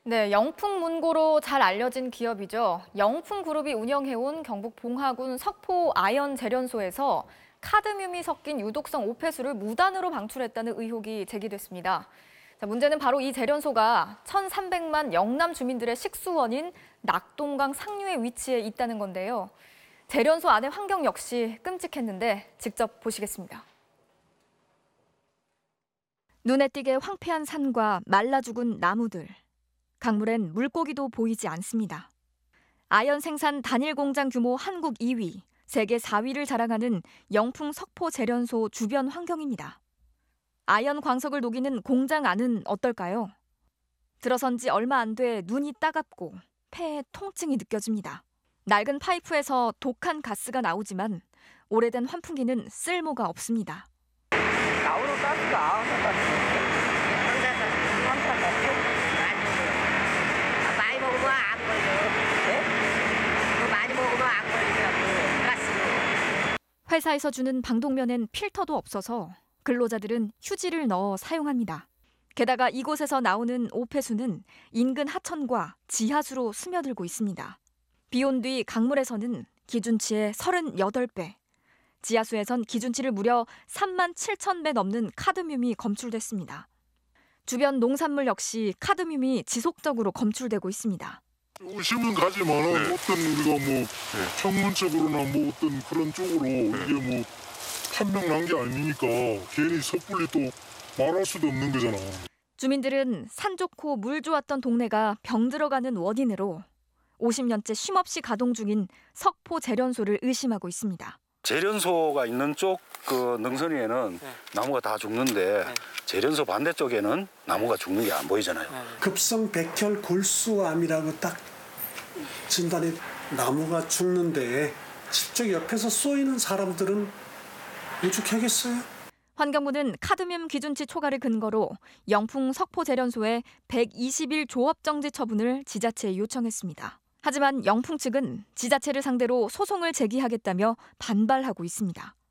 네, 영풍문고로 잘 알려진 기업이죠. 영풍그룹이 운영해온 경북 봉화군 석포 아연 재련소에서 카드뮴이 섞인 유독성 오폐수를 무단으로 방출했다는 의혹이 제기됐습니다. 문제는 바로 이 재련소가 1,300만 영남 주민들의 식수원인 낙동강 상류에 위치해 있다는 건데요. 재련소 안의 환경 역시 끔찍했는데 직접 보시겠습니다. 눈에 띄게 황폐한 산과 말라 죽은 나무들. 강물엔 물고기도 보이지 않습니다. 아연 생산 단일 공장 규모 한국 2위, 세계 4위를 자랑하는 영풍 석포 재련소 주변 환경입니다. 아연 광석을 녹이는 공장 안은 어떨까요? 들어선 지 얼마 안 돼 눈이 따갑고 폐에 통증이 느껴집니다. 낡은 파이프에서 독한 가스가 나오지만 오래된 환풍기는 쓸모가 없습니다. 나오는 가스가 많이 먹으면 안 걸려. 네? 많이 먹으면 안 걸리냐고, 가스. 회사에서 주는 방독면엔 필터도 없어서 근로자들은 휴지를 넣어 사용합니다. 게다가 이곳에서 나오는 오폐수는 인근 하천과 지하수로 스며들고 있습니다. 비온 뒤 강물에서는 기준치의 38배, 지하수에선 기준치를 무려 37,000배 넘는 카드뮴이 검출됐습니다. 주변 농산물 역시 카드뮴이 지속적으로 검출되고 있습니다. 의심은 가지만 어떤 우리가 학문적으로나 어떤 그런 쪽으로 이게 판명 난 게 아니니까 괜히 섣불리 또 말할 수도 없는 거잖아. 주민들은 산 좋고 물 좋았던 동네가 병 들어가는 원인으로 50년째 쉼없이 가동 중인 석포 재련소를 의심하고 있습니다. 재련소가 있는 쪽 그 능선위에는 나무가 다 죽는데 재련소 반대쪽에는 나무가 죽는 게 안 보이잖아요. 급성 백혈 골수암이라고 딱 진단이 나무가 죽는데 직접 옆에서 쏘이는 사람들은 오죽하겠어요? 환경부는 카드뮴 기준치 초과를 근거로 영풍 석포 재련소에 120일 조업 정지 처분을 지자체에 요청했습니다. 하지만 영풍 측은 지자체를 상대로 소송을 제기하겠다며 반발하고 있습니다.